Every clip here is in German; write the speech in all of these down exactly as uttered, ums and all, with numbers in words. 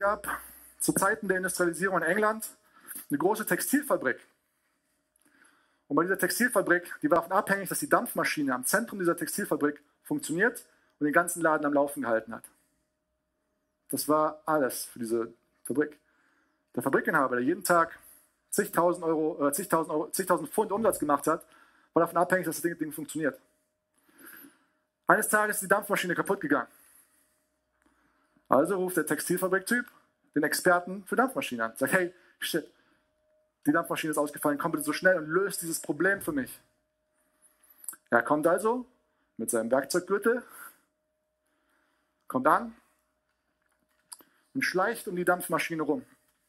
gab zu Zeiten der Industrialisierung in England eine große Textilfabrik. Und bei dieser Textilfabrik, die war davon abhängig, dass die Dampfmaschine am Zentrum dieser Textilfabrik funktioniert und den ganzen Laden am Laufen gehalten hat. Das war alles für diese Fabrik. Der Fabrikinhaber, der jeden Tag zigtausend Euro, äh, zigtausend Euro, zigtausend Pfund Umsatz gemacht hat, war davon abhängig, dass das Ding, Ding funktioniert. Eines Tages ist die Dampfmaschine kaputt gegangen. Also ruft der Textilfabrik-Typ den Experten für Dampfmaschinen an. Sagt, hey, shit, die Dampfmaschine ist ausgefallen, komm bitte so schnell und löst dieses Problem für mich. Er kommt also mit seinem Werkzeuggürtel, kommt an und schleicht um die Dampfmaschine rum.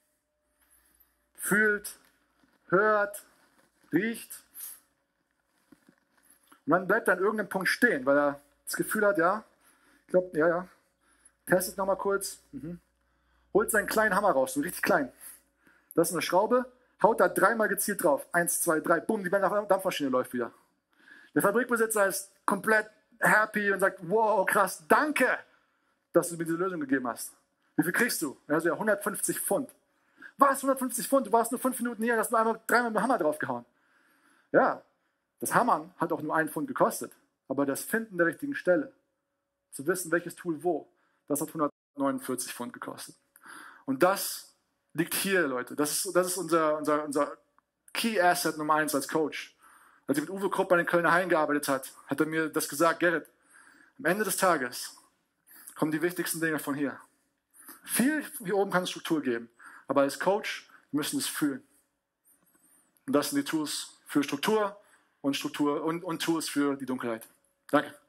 Fühlt, hört, riecht. Und dann bleibt er an irgendeinem Punkt stehen, weil er das Gefühl hat, ja, ich glaube, ja, ja, testet nochmal kurz, mhm. Holt seinen kleinen Hammer raus, so richtig klein. Das ist eine Schraube, haut da dreimal gezielt drauf. Eins, zwei, drei, bumm, die Dampfmaschine läuft wieder. Der Fabrikbesitzer ist komplett happy und sagt, wow, krass, danke, dass du mir diese Lösung gegeben hast. Wie viel kriegst du? Also ja, hundertfünfzig Pfund. Was, hundertfünfzig Pfund? Du warst nur fünf Minuten hier, hast nur einmal dreimal mit dem Hammer draufgehauen. Ja, das Hammern hat auch nur einen Pfund gekostet. Aber das Finden der richtigen Stelle, zu wissen, welches Tool wo, das hat hundertneunundvierzig Pfund gekostet. Und das liegt hier, Leute. Das ist, das ist unser, unser, unser Key Asset Nummer eins als Coach. Als ich mit Uwe Krupp bei den Kölner Haien gearbeitet hat, hat er mir das gesagt, Gerrit, am Ende des Tages kommen die wichtigsten Dinge von hier. Viel hier oben kann es Struktur geben, aber als Coach müssen wir es fühlen. Und das sind die Tools für Struktur und Struktur und, und Tools für die Dunkelheit. Danke.